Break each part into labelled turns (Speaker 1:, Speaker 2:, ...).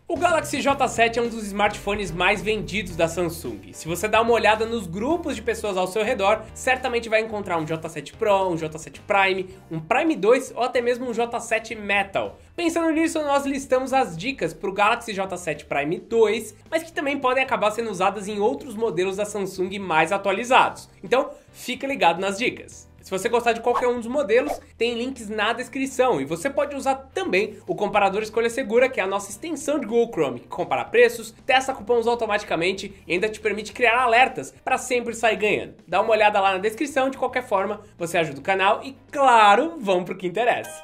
Speaker 1: O Galaxy J7 é um dos smartphones mais vendidos da Samsung. Se você dá uma olhada nos grupos de pessoas ao seu redor, certamente vai encontrar um J7 Pro, um J7 Prime, um Prime 2 ou até mesmo um J7 Metal. Pensando nisso, nós listamos as dicas para o Galaxy J7 Prime 2, mas que também podem acabar sendo usadas em outros modelos da Samsung mais atualizados. Então, fica ligado nas dicas. Se você gostar de qualquer um dos modelos, tem links na descrição e você pode usar também o comparador Escolha Segura, que é a nossa extensão de Google Chrome, que compara preços, testa cupons automaticamente e ainda te permite criar alertas para sempre sair ganhando. Dá uma olhada lá na descrição, de qualquer forma você ajuda o canal e, claro, vamos pro que interessa.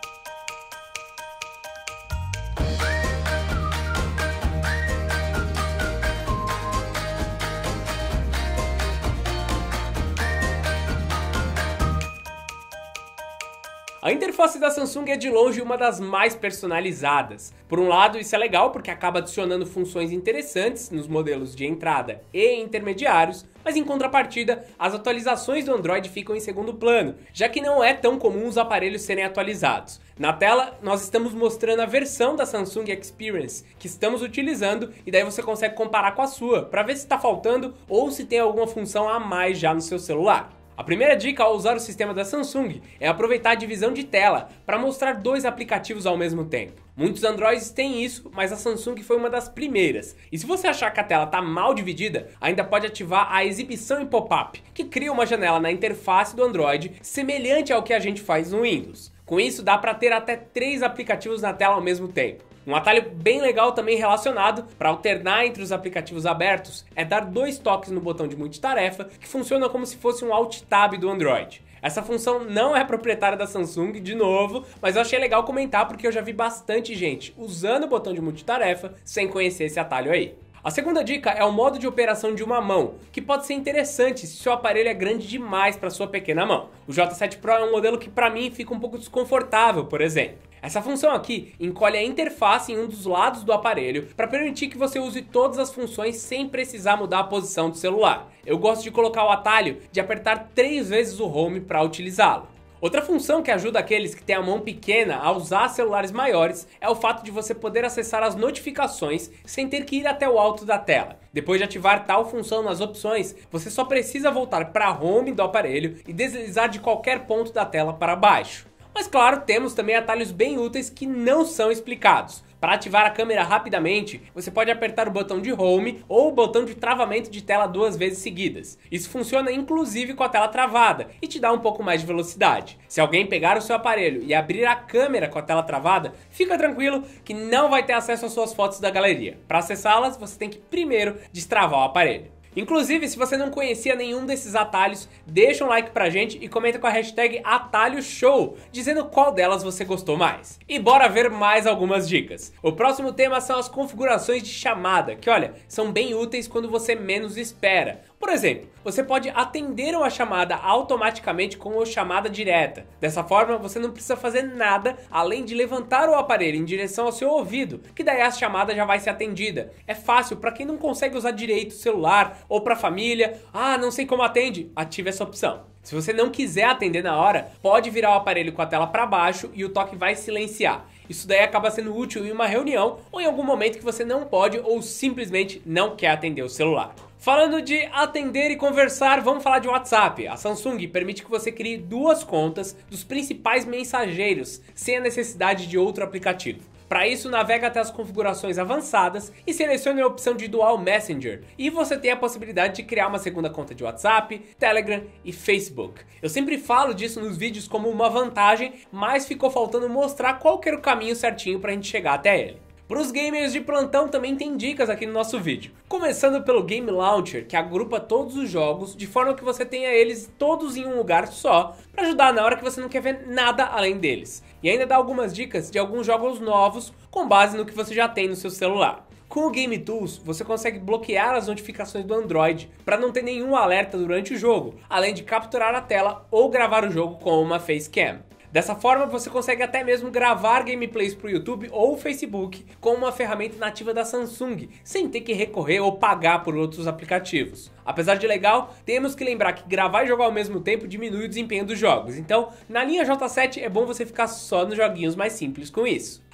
Speaker 1: A interface da Samsung é de longe uma das mais personalizadas. Por um lado, isso é legal porque acaba adicionando funções interessantes nos modelos de entrada e intermediários, mas em contrapartida, as atualizações do Android ficam em segundo plano, já que não é tão comum os aparelhos serem atualizados. Na tela, nós estamos mostrando a versão da Samsung Experience que estamos utilizando e daí você consegue comparar com a sua, para ver se está faltando ou se tem alguma função a mais já no seu celular. A primeira dica ao usar o sistema da Samsung é aproveitar a divisão de tela para mostrar dois aplicativos ao mesmo tempo. Muitos Androids têm isso, mas a Samsung foi uma das primeiras. E se você achar que a tela está mal dividida, ainda pode ativar a exibição em pop-up, que cria uma janela na interface do Android semelhante ao que a gente faz no Windows. Com isso, dá para ter até 3 aplicativos na tela ao mesmo tempo. Um atalho bem legal também relacionado para alternar entre os aplicativos abertos é dar 2 toques no botão de multitarefa, que funciona como se fosse um Alt Tab do Android. Essa função não é proprietária da Samsung, de novo, mas eu achei legal comentar porque eu já vi bastante gente usando o botão de multitarefa sem conhecer esse atalho aí. A segunda dica é o modo de operação de uma mão, que pode ser interessante se seu aparelho é grande demais para sua pequena mão. O J7 Pro é um modelo que para mim fica um pouco desconfortável, por exemplo. Essa função aqui encolhe a interface em um dos lados do aparelho para permitir que você use todas as funções sem precisar mudar a posição do celular. Eu gosto de colocar o atalho de apertar 3 vezes o Home para utilizá-lo. Outra função que ajuda aqueles que têm a mão pequena a usar celulares maiores é o fato de você poder acessar as notificações sem ter que ir até o alto da tela. Depois de ativar tal função nas opções, você só precisa voltar para a Home do aparelho e deslizar de qualquer ponto da tela para baixo. Mas claro, temos também atalhos bem úteis que não são explicados. Para ativar a câmera rapidamente, você pode apertar o botão de Home ou o botão de travamento de tela 2 vezes seguidas. Isso funciona inclusive com a tela travada e te dá um pouco mais de velocidade. Se alguém pegar o seu aparelho e abrir a câmera com a tela travada, fica tranquilo que não vai ter acesso às suas fotos da galeria. Para acessá-las, você tem que primeiro destravar o aparelho. Inclusive, se você não conhecia nenhum desses atalhos, deixa um like pra gente e comenta com a hashtag AtalhoShow, dizendo qual delas você gostou mais. E bora ver mais algumas dicas. O próximo tema são as configurações de chamada, que olha, são bem úteis quando você menos espera. Por exemplo, você pode atender uma chamada automaticamente com a chamada direta. Dessa forma, você não precisa fazer nada além de levantar o aparelho em direção ao seu ouvido, que daí a chamada já vai ser atendida. É fácil para quem não consegue usar direito o celular ou para a família. Ah, não sei como atende? Ative essa opção. Se você não quiser atender na hora, pode virar o aparelho com a tela para baixo e o toque vai silenciar. Isso daí acaba sendo útil em uma reunião ou em algum momento que você não pode ou simplesmente não quer atender o celular. Falando de atender e conversar, vamos falar de WhatsApp. A Samsung permite que você crie 2 contas dos principais mensageiros, sem a necessidade de outro aplicativo. Para isso, navega até as configurações avançadas e selecione a opção de Dual Messenger. E você tem a possibilidade de criar uma segunda conta de WhatsApp, Telegram e Facebook. Eu sempre falo disso nos vídeos como uma vantagem, mas ficou faltando mostrar qual que era o caminho certinho para a gente chegar até ele. Para os gamers de plantão também tem dicas aqui no nosso vídeo. Começando pelo Game Launcher, que agrupa todos os jogos de forma que você tenha eles todos em um lugar só, para ajudar na hora que você não quer ver nada além deles. E ainda dá algumas dicas de alguns jogos novos com base no que você já tem no seu celular. Com o Game Tools, você consegue bloquear as notificações do Android para não ter nenhum alerta durante o jogo, além de capturar a tela ou gravar o jogo com uma Facecam. Dessa forma, você consegue até mesmo gravar gameplays para o YouTube ou Facebook com uma ferramenta nativa da Samsung, sem ter que recorrer ou pagar por outros aplicativos. Apesar de legal, temos que lembrar que gravar e jogar ao mesmo tempo diminui o desempenho dos jogos, então na linha J7 é bom você ficar só nos joguinhos mais simples com isso.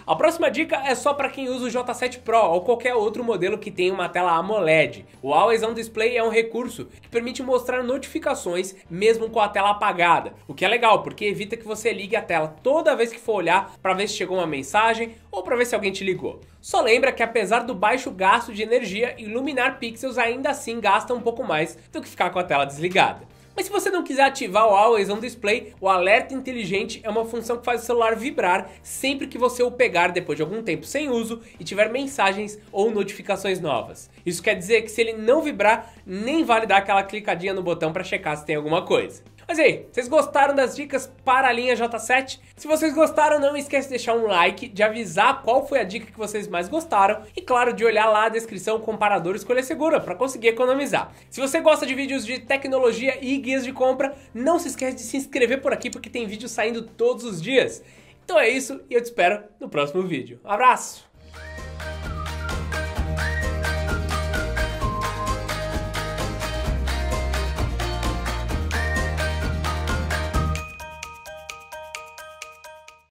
Speaker 1: A próxima dica é só para quem usa o J7 Pro ou qualquer outro modelo que tenha uma tela AMOLED. O Always On Display é um recurso que permite mostrar notificações mesmo com a tela apagada, o que é legal porque evita que você ligue a tela toda vez que for olhar para ver se chegou uma mensagem ou para ver se alguém te ligou. Só lembra que apesar do baixo gasto de energia, iluminar pixels ainda assim gasta um pouco mais do que ficar com a tela desligada. Mas se você não quiser ativar o Always On Display, o alerta inteligente é uma função que faz o celular vibrar sempre que você o pegar depois de algum tempo sem uso e tiver mensagens ou notificações novas. Isso quer dizer que se ele não vibrar, nem vale dar aquela clicadinha no botão para checar se tem alguma coisa. Mas e aí, vocês gostaram das dicas para a linha J7? Se vocês gostaram, não esquece de deixar um like, de avisar qual foi a dica que vocês mais gostaram e claro, de olhar lá a descrição comparador escolha segura para conseguir economizar. Se você gosta de vídeos de tecnologia e guias de compra, não se esquece de se inscrever por aqui porque tem vídeo saindo todos os dias. Então é isso e eu te espero no próximo vídeo. Um abraço!